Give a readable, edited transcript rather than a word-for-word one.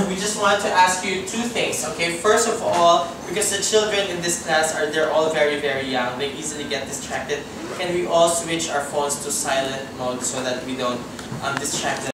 we just want to ask you two things, okay? First of all, because the children in this class they're all very, very young, they easily get distracted. Can we all switch our phones to silent mode so that we don't distract them?